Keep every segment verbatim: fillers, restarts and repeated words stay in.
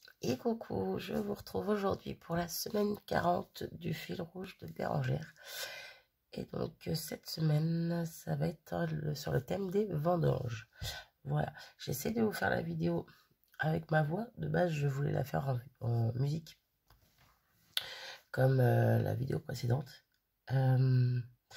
Et coucou, je vous retrouve aujourd'hui pour la semaine quarante du fil rouge de Bérengère. Et donc cette semaine, ça va être le, sur le thème des vendanges. Voilà, j'essaie de vous faire la vidéo avec ma voix. De base, je voulais la faire en, en musique, comme euh, la vidéo précédente. Euh,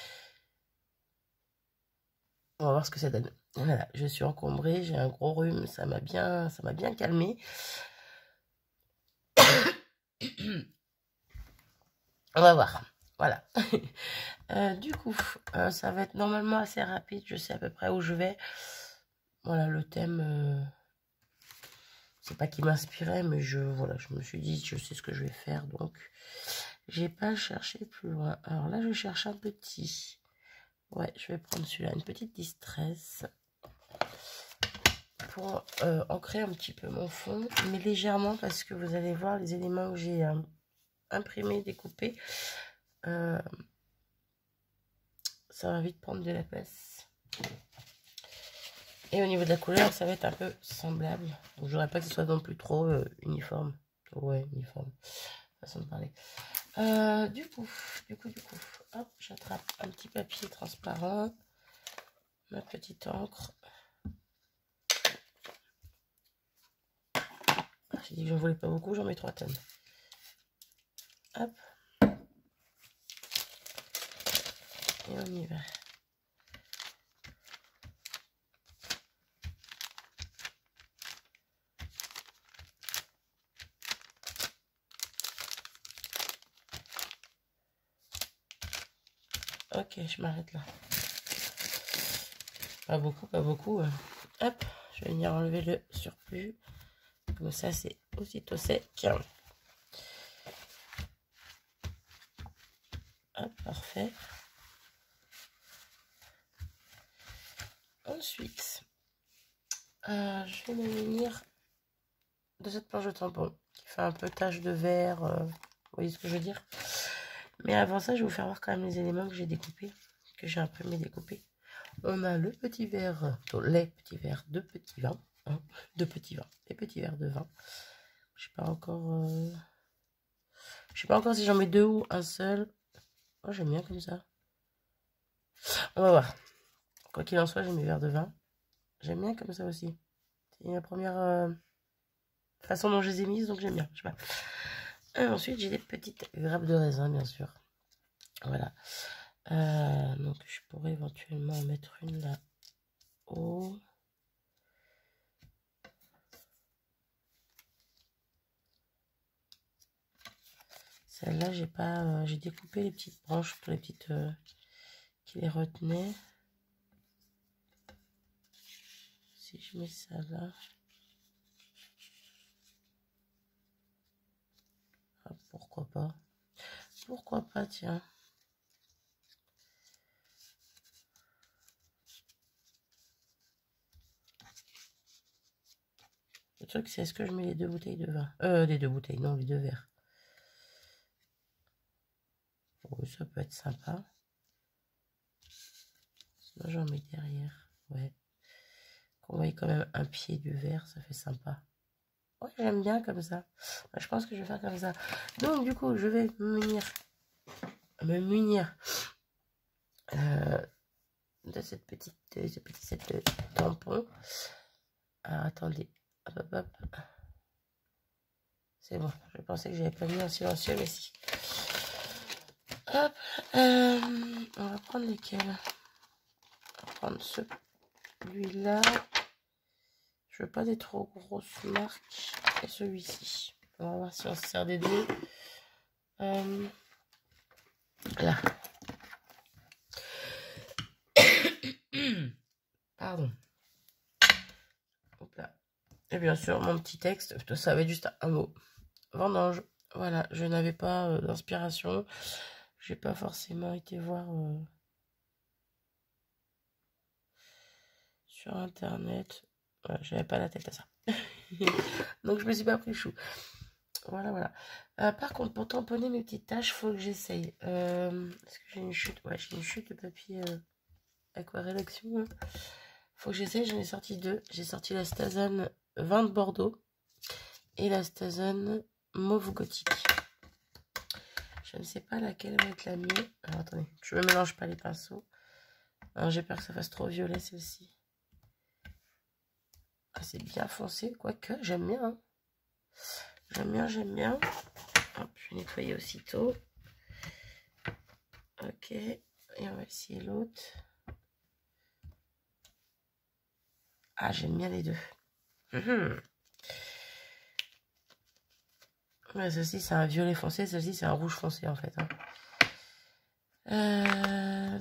on va voir ce que ça donne. Voilà, je suis encombrée, j'ai un gros rhume, ça m'a bien, ça m'a bien calmé. On va voir. Voilà. euh, du coup, euh, ça va être normalement assez rapide. Je sais à peu près où je vais. Voilà, le thème, euh, c'est pas qui m'inspirait, mais je, voilà, je me suis dit, je sais ce que je vais faire, donc j'ai pas cherché plus loin. Alors là, je cherche un petit. Ouais, je vais prendre celui-là, une petite distress pour euh, ancrer un petit peu mon fond, mais légèrement parce que vous allez voir les éléments que j'ai euh, imprimés, découpés. Euh, ça va vite prendre de la place. Et au niveau de la couleur, ça va être un peu semblable. Donc, je voudrais pas que ce soit non plus trop euh, uniforme. Ouais, uniforme. Façon de parler. Euh, du coup, du coup, du coup, hop, j'attrape un petit papier transparent. Ma petite encre. J'ai dit que je ne voulais pas beaucoup, j'en mets trois tonnes. Hop. Et on y va. Ok, je m'arrête là. Pas beaucoup, pas beaucoup. Hop, je vais venir enlever le surplus. Comme ça, c'est aussitôt sec. Hop, parfait. Ensuite, euh, je vais me munir de cette planche de tampon qui fait un peu tache de vert. Euh, vous voyez ce que je veux dire? Mais avant ça, je vais vous faire voir quand même les éléments que j'ai découpés, que j'ai imprimé découpés. On a le petit verre, les petits verres de petits vins, hein, de petits vins, les petits verres de vin. Je sais pas encore, euh, je sais pas encore si j'en mets deux ou un seul. Oh, j'aime bien comme ça. On va voir. Quoi qu'il en soit, j'ai mes verres de vin. J'aime bien comme ça aussi. C'est la première euh, façon dont je les ai mises, donc j'aime bien. Je sais pas. Et ensuite, j'ai des petites grappes de raisin, bien sûr. Voilà. Euh, donc, je pourrais éventuellement en mettre une là-haut. Celle-là, j'ai pas, euh, j'ai découpé les petites branches, les petites euh, qui les retenaient. Si je mets ça là, ah, pourquoi pas? Pourquoi pas, tiens. Le truc, c'est est-ce que je mets les deux bouteilles de vin? Euh, les deux bouteilles, non, les deux verres. Oh, ça peut être sympa. Sinon, j'en mets derrière. Ouais. Qu'on voit quand même un pied du verre, ça fait sympa. Ouais, j'aime bien comme ça. Je pense que je vais faire comme ça. Donc, du coup, je vais me munir, me munir euh, de cette petite, de ce petit set de tampons. Alors, attendez. Hop, hop, hop. C'est bon. Je pensais que j'avais pas mis en silencieux, mais si. Hop. Euh, on va prendre lesquels? On va prendre celui-là. Je veux pas des trop grosses marques. Et celui-ci. On va voir si on se sert des deux. Euh, là. Pardon. Hop là. Et bien sûr, mon petit texte, ça va être juste un mot. Vendange. Voilà, je n'avais pas euh, d'inspiration. J'ai pas forcément été voir euh, sur internet. Voilà, j'avais pas la tête à ça. Donc je me suis pas pris chou. Voilà, voilà. Euh, par contre, pour tamponner mes petites taches, faut que j'essaye. Euh, Est-ce que j'ai une chute? Ouais, j'ai une chute de papier euh, aquarelle action. Hein. Faut que j'essaye, j'en ai sorti deux. J'ai sorti la Stazane vin de Bordeaux et la Stazone mauve gothique. Je ne sais pas laquelle va être la mieux. Alors attendez, je ne mélange pas les pinceaux. Alors j'ai peur que ça fasse trop violet celle-ci. Ah, c'est bien foncé, quoique j'aime bien. Hein. J'aime bien, j'aime bien. Hop, je vais nettoyer aussitôt. Ok, et on va essayer l'autre. Ah, j'aime bien les deux. Mmh. Ouais, celle-ci, c'est un violet foncé. Celle-ci, c'est un rouge foncé, en fait. Hein. Euh...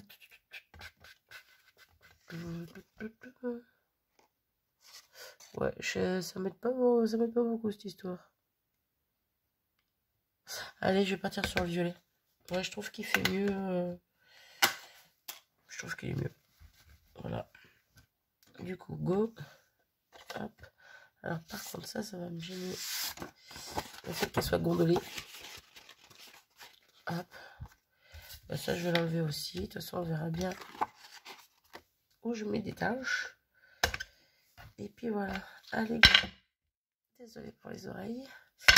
Ouais, je... ça m'aide pas, ça m'aide pas beaucoup, cette histoire. Allez, je vais partir sur le violet. Ouais, je trouve qu'il fait mieux. Euh... Je trouve qu'il est mieux. Voilà. Du coup, go. Hop. Alors, par contre, ça, ça va me gêner. Le fait qu'elle soit gondolée. Hop. Bah, ça, je vais l'enlever aussi. De toute façon, on verra bien où je mets des tâches. Et puis voilà. Allez, go. Désolée pour les oreilles.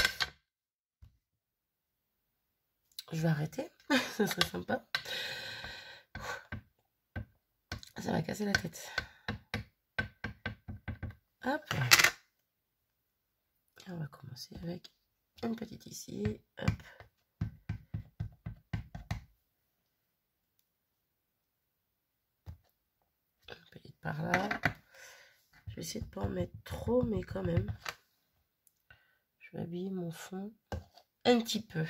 Je vais arrêter. Ce serait sympa. Ça va casser la tête. Hop. Et on va commencer avec une petite ici. Hop. Une petite par là. Je vais essayer de ne pas en mettre trop, mais quand même. Je vais habiller mon fond un petit peu.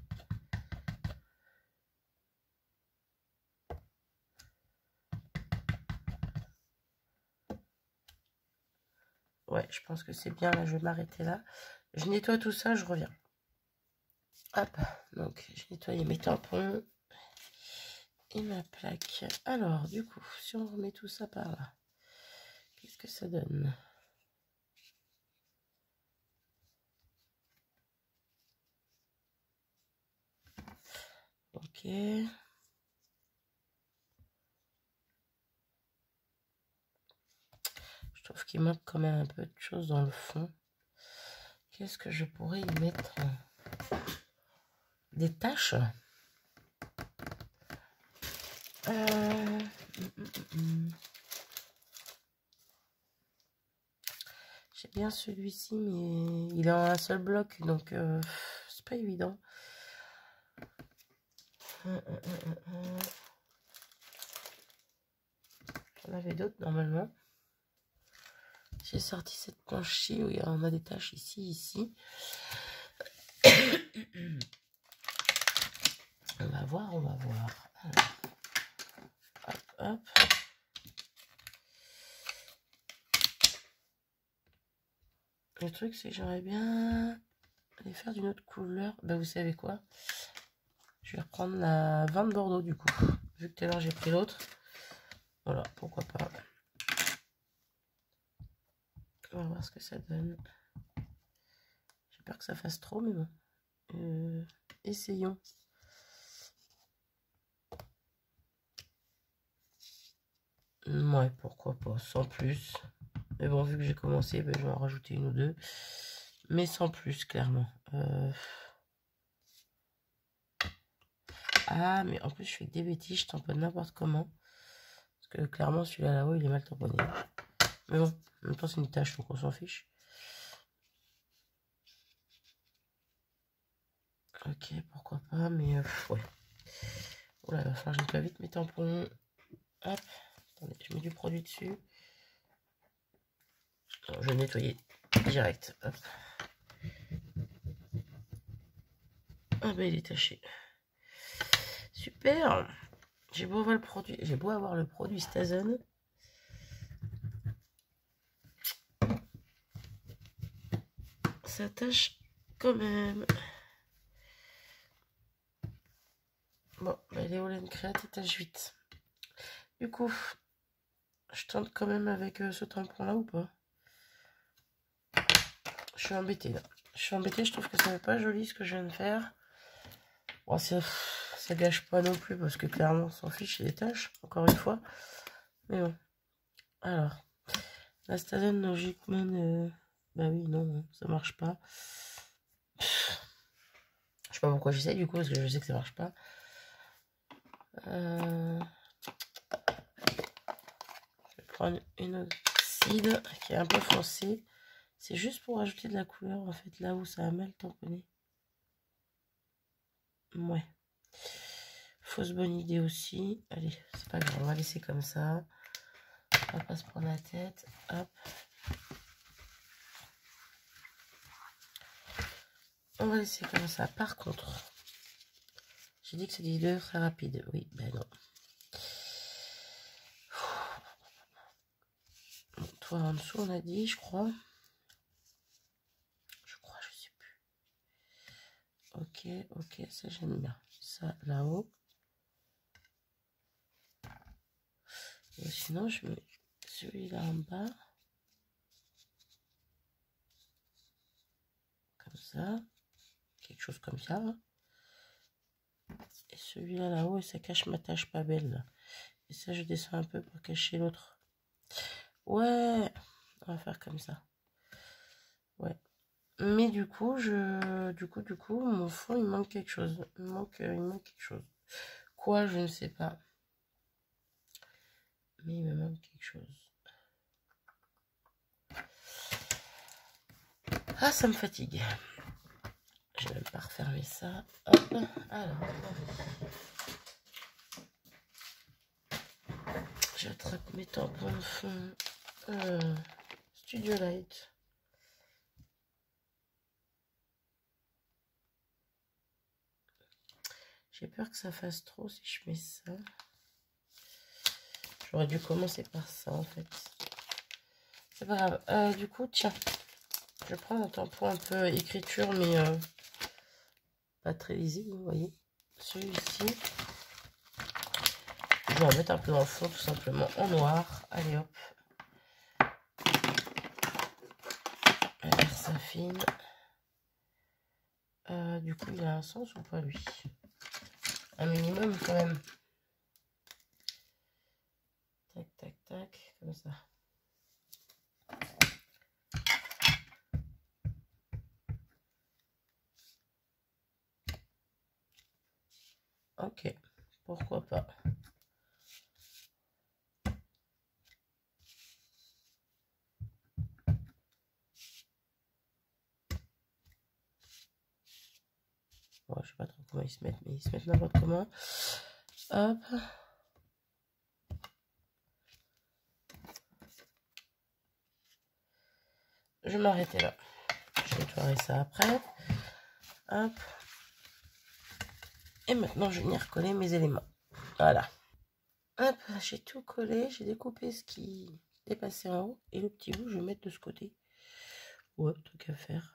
Ouais, je pense que c'est bien. Là, je vais m'arrêter là. Je nettoie tout ça, je reviens. Hop, donc j'ai nettoyé mes tampons et ma plaque. Alors, du coup, si on remet tout ça par là, qu'est-ce que ça donne? Ok. Je trouve qu'il manque quand même un peu de choses dans le fond. Qu'est-ce que je pourrais y mettre? Des taches. Euh... J'ai bien celui-ci, mais il est en un seul bloc, donc euh, c'est pas évident. J'en avais d'autres normalement. J'ai sorti cette planche-ci où on a des taches ici, ici. On va voir, on va voir. Alors, hop, hop. Le truc, c'est que j'aimerais bien les faire d'une autre couleur. Ben, vous savez quoi? Je vais reprendre la vin de Bordeaux, du coup. Vu que tout à l'heure, j'ai pris l'autre. Voilà, pourquoi pas. On va voir ce que ça donne. J'ai peur que ça fasse trop, mais bon. Euh, essayons. Ouais, pourquoi pas, sans plus. Mais bon, vu que j'ai commencé, ben, je vais en rajouter une ou deux. Mais sans plus, clairement. Euh... Ah, mais en plus, je fais des bêtises, je tamponne n'importe comment. Parce que clairement, celui-là là-haut, il est mal tamponné. Mais bon, en même temps, c'est une tâche, donc on s'en fiche. Ok, pourquoi pas, mais euh, ouais. Oula, il va falloir que je nettoie vite mes tampons. Hop, attendez, je mets du produit dessus. Alors, je vais nettoyer direct. Hop. Ah bah il est taché. Super. J'ai beau avoir le produit, j'ai beau avoir le produit Stazone. Ça tâche quand même. Bon, bah, les Holland Create étage huit. Du coup, je tente quand même avec euh, ce tampon là ou pas? Je suis embêtée là. Je suis embêtée, je trouve que ça n'est pas joli ce que je viens de faire. Bon, ça, ça gâche pas non plus parce que clairement on s'en fiche, c'est des tâches, encore une fois. Mais bon. Alors, la Stazone logiquement euh, Bah oui, non, ça marche pas. Je sais pas pourquoi j'essaie du coup, parce que je sais que ça marche pas. Euh... Je vais prendre une autre cide qui est un peu foncée. C'est juste pour ajouter de la couleur en fait, là où ça a mal tamponné. Ouais. Fausse bonne idée aussi. Allez, c'est pas grave, on va laisser comme ça. On va pas se prendre la tête. Hop. On va laisser comme ça. Par contre, j'ai dit que c'est des vidéos très rapides. Oui, ben non. Bon, toi en dessous, on a dit, je crois. Je crois, je sais plus. Ok, ok, ça j'aime bien. Ça là-haut. Sinon, je mets celui-là en bas. Comme ça. Quelque chose comme ça. Et celui-là là-haut, et ça cache ma tâche pas belle. Là. Et ça, je descends un peu pour cacher l'autre. Ouais, on va faire comme ça. Ouais. Mais du coup, je, du coup, du coup, mon fond, il manque quelque chose. Il manque, il manque quelque chose. Quoi, je ne sais pas. Mais il me manque quelque chose. Ah, ça me fatigue. Je vais même pas refermer ça. Hop. Alors, j'attrape mes tampons de fond. Euh, Studio Light. J'ai peur que ça fasse trop si je mets ça. J'aurais dû commencer par ça en fait. C'est pas grave. Euh, du coup, tiens. Je prends un tampon un peu écriture, mais euh, pas très lisible, vous voyez. Celui-ci. Je vais en mettre un peu dans le fond, tout simplement, en noir. Allez hop. Allez, ça fine. Euh, du coup, il a un sens ou pas, lui? Un minimum, quand même. Tac, tac, tac, comme ça. Ok, pourquoi pas. Bon, je sais pas trop comment ils se mettent, mais ils se mettent n'importe comment. Hop. Je vais m'arrêter là. Je vais nettoyer ça après. Hop. Et maintenant, je vais venir coller mes éléments. Voilà. Hop, j'ai tout collé. J'ai découpé ce qui est passé en haut. Et le petit bout, je vais mettre de ce côté. Ouais, truc à faire.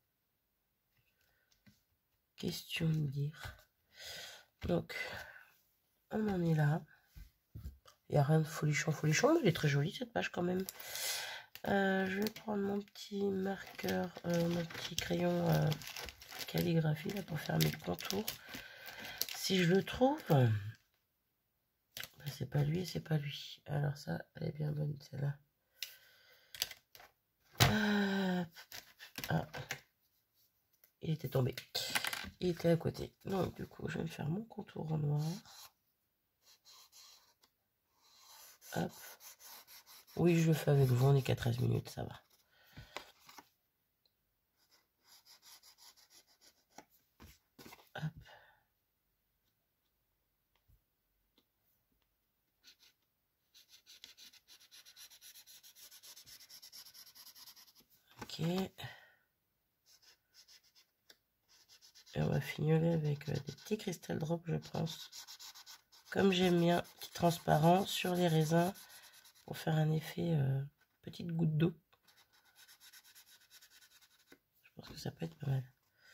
Question de dire. Donc, on en est là. Il n'y a rien de folichon, folichon. Mais elle est très jolie cette page quand même. Euh, je vais prendre mon petit marqueur, euh, mon petit crayon euh, calligraphie là, pour faire mes contours. Si je le trouve, ben, c'est pas lui et c'est pas lui. Alors ça, elle est bien bonne celle-là. Euh, ah, il était tombé. Il était à côté. Donc du coup, je vais me faire mon contour en noir. Hop. Oui, je le fais avec vous, on est qu'à treize minutes, ça va. Hop. Ok. Et on va fignoler avec euh, des petits cristal drops, je pense. Comme j'aime bien, petit transparent sur les raisins pour faire un effet euh, petite goutte d'eau. Je pense que ça peut être pas mal.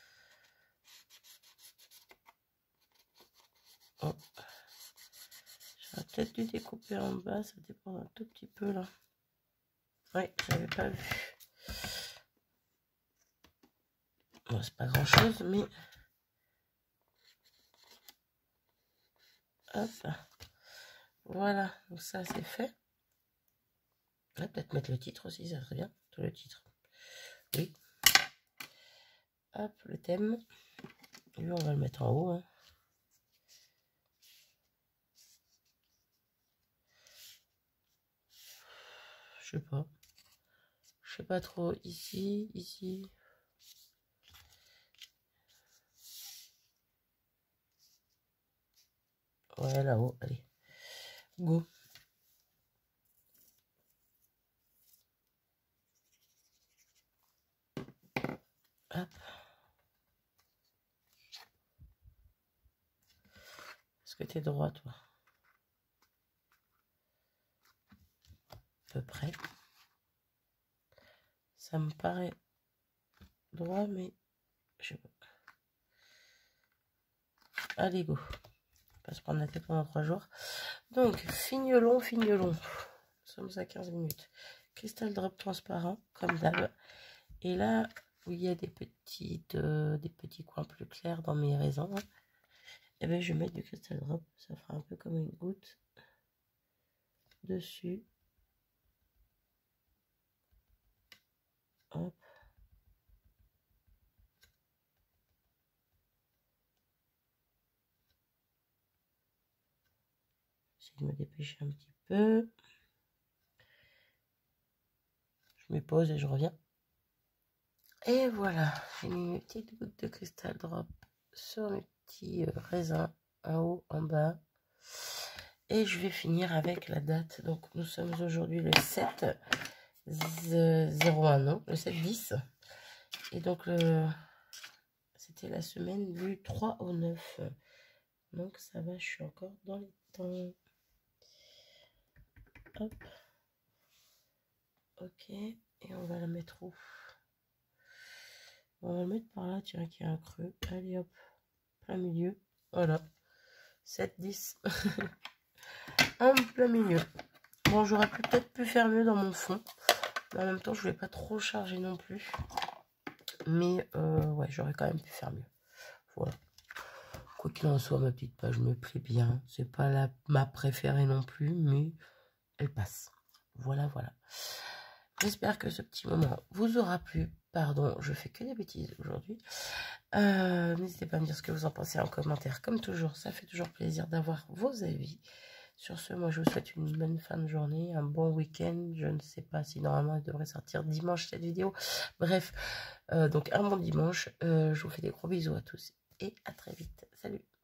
Oh. J'aurais peut-être dû découper en bas, ça dépend un tout petit peu là. Ouais, j'avais pas vu. Bon, c'est pas grand chose, mais hop. Voilà, donc ça c'est fait. Ouais, peut-être mettre le titre aussi, ça serait bien, tout le titre. oui. Hop, le thème. Lui, on va le mettre en haut. Hein. Je sais pas. Je sais pas trop. Ici, ici. Ouais, là-haut. Allez. Go. Hop. Est-ce que tu es droit, toi? À peu près. Ça me paraît droit, mais je sais pas. Allez, go. On va se prendre la tête pendant trois jours. Donc, fignolon, fignolon. Nous sommes à quinze minutes. Cristal drop transparent, comme d'hab. Et là, où il y a des, petites, euh, des petits coins plus clairs dans mes raisins, hein, et bien je vais mettre du cristal drop. Ça fera un peu comme une goutte dessus. Hop. J'essaie de me dépêcher un petit peu. Je me pose et je reviens. Et voilà, j'ai mis mes petites gouttes de cristal drop sur mes petits euh, raisins, en haut, en bas. Et je vais finir avec la date. Donc nous sommes aujourd'hui le sept zéro un, non, le sept dix. Et donc le c'était la semaine du trois au neuf. Donc ça va, je suis encore dans les temps. Hop. Ok, et on va la mettre où? On va le mettre par là, tiens, qu'il y a un creux. Allez hop, plein milieu. Voilà, sept dix. En plein milieu. Bon, j'aurais peut-être pu faire mieux dans mon fond. Mais en même temps, je voulais pas trop charger non plus. Mais euh, ouais, j'aurais quand même pu faire mieux. Voilà. Quoi qu'il en soit, ma petite page me plaît bien. C'est pas la, ma préférée non plus, mais elle passe. Voilà, voilà. J'espère que ce petit moment vous aura plu. Pardon, je fais que des bêtises aujourd'hui. Euh, N'hésitez pas à me dire ce que vous en pensez en commentaire. Comme toujours, ça fait toujours plaisir d'avoir vos avis. Sur ce, moi, je vous souhaite une bonne fin de journée, un bon week-end. Je ne sais pas si normalement elle devrait sortir dimanche cette vidéo. Bref, euh, donc un bon dimanche. Euh, je vous fais des gros bisous à tous et à très vite. Salut!